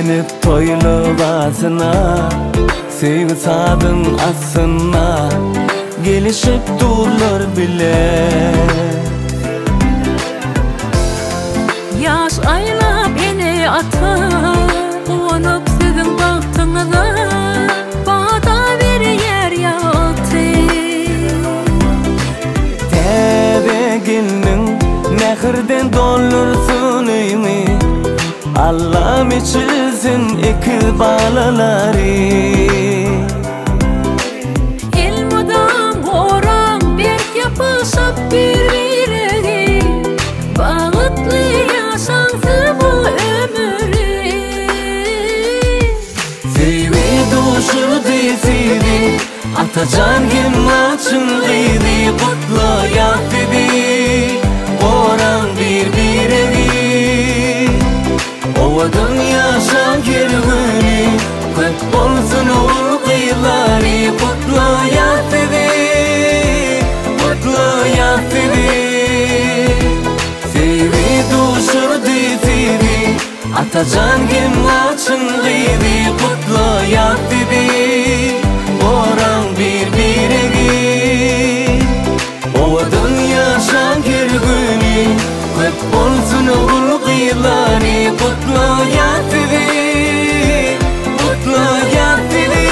Gelip toylu bazına, sevgi sadın asına, gelişip durlar bile. Yaş aylap eni atar, konup sizin baktığınıza, bağda bir yer yaltı. Tebegilnin nehirden dolursun uymi, Allah'ım içilsin iki balaları. Elmadan koran bir yapışıp birbirine, bağıtlı yaşansın bu ömrü. Sevi duşu desidi, atacan kim açın gıydi, kutlu yat dedi, koran birbirine. Ovadan yaşan kirgini, kut bolsun ol kıyıları, kutlu yat dedi, kutlu yat dedi. Sevi duşur desidi, atacan kim açın gıydi, kutlu yat dedi, koran birbirine. Ovadan yaşan kirgini, kut bolsun ol kıyıları, kutlu yat dedi, kutlu yat dedi.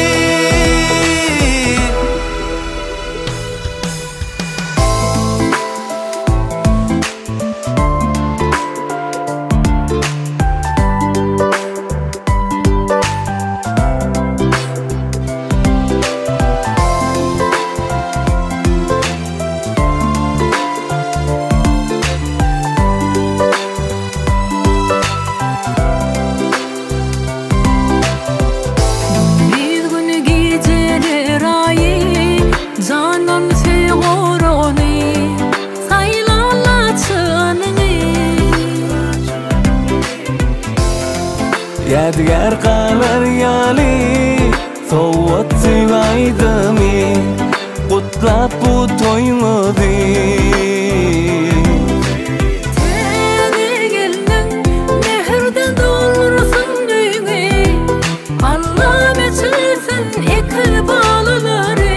Yadigar kalar yali, soğut sivaydami, kutlap bu toymadı. Tebegilnin nehirden dolursun düğme, Allah'ım içilsin iki balaları.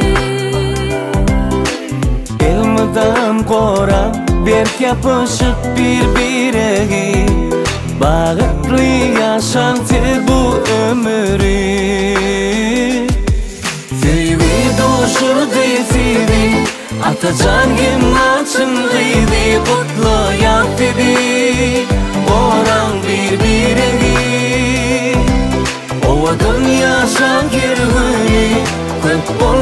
Elmadan koran bir yapışıp birbirine, bağıtlı yaşantı bu ömrü. Sevi duşur desidi, atacan kim açın gıydi, kutlu yat dedi, koran birbirine. Ovadan yaşan kirgini, kut